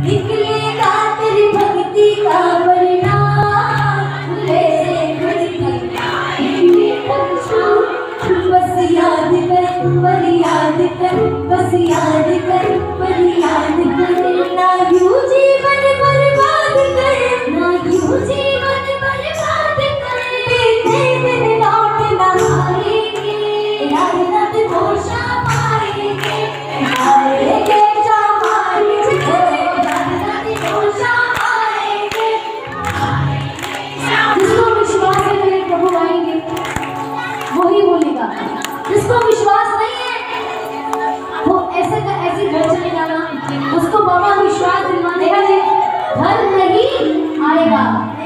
निकलेगा तेरी भक्ति का परिणाम। बस याद कर, पर याद कर, बस याद कर, पर याद कर। ना यूं जीवन बर्बाद कर, ना यूं जीवन बर्बाद कर। बीते दिन लौट ना आएंगे, याद ना वो शाम आएंगे, आएंगे शाम आएंगे, याद ना वो शाम आएंगे। जिसको विश्वास है मेरे प्रभु आएंगे वही बोलेगा, जिसको विश्वास नहीं है वो ऐसे का ऐसे घर चले जाना। उसको बाबा विश्वास दिलवाने का घर नहीं आएगा।